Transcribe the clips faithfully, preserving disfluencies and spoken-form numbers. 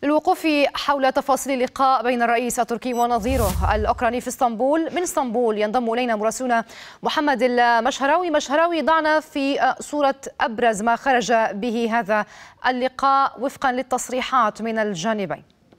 للوقوف حول تفاصيل اللقاء بين الرئيس التركي ونظيره الأوكراني في اسطنبول. من اسطنبول ينضم إلينا مراسلنا محمد المشهراوي. مشهراوي، ضعنا في صورة أبرز ما خرج به هذا اللقاء وفقا للتصريحات من الجانبين.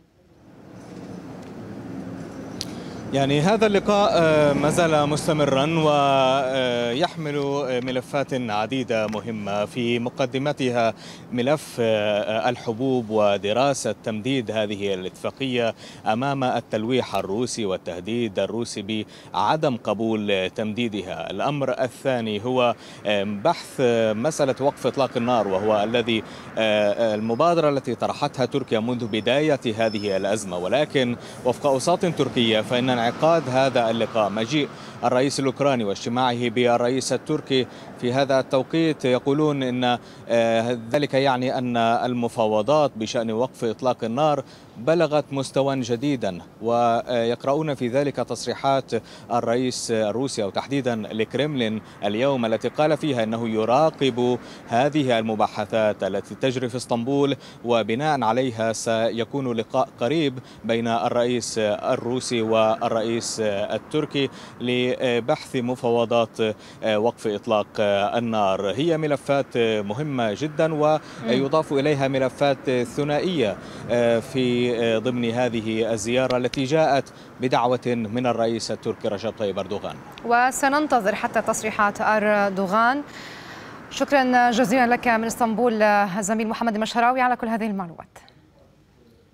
يعني هذا اللقاء ما زال مستمرا ويحمل ملفات عديدة مهمة، في مقدمتها ملف الحبوب ودراسة تمديد هذه الاتفاقية أمام التلويح الروسي والتهديد الروسي بعدم قبول تمديدها. الأمر الثاني هو بحث مسألة وقف إطلاق النار، وهو الذي المبادرة التي طرحتها تركيا منذ بداية هذه الأزمة، ولكن وفق أوساط تركية فإن انعقاد هذا اللقاء، مجيء الرئيس الأوكراني واجتماعه بالرئيس التركي في هذا التوقيت، يقولون أن ذلك يعني أن المفاوضات بشأن وقف إطلاق النار بلغت مستوى جديدا، ويقرؤون في ذلك تصريحات الرئيس الروسي أو تحديدا الكرملين اليوم، التي قال فيها أنه يراقب هذه المباحثات التي تجري في اسطنبول، وبناء عليها سيكون لقاء قريب بين الرئيس الروسي والرئيس التركي لبحث مفاوضات وقف إطلاق النار. هي ملفات مهمة جدا، ويضاف إليها ملفات ثنائية في ضمن هذه الزيارة التي جاءت بدعوة من الرئيس التركي رجب طيب أردوغان. وسننتظر حتى تصريحات أردوغان. شكرا جزيلا لك من اسطنبول الزميل محمد المشهراوي على كل هذه المعلومات.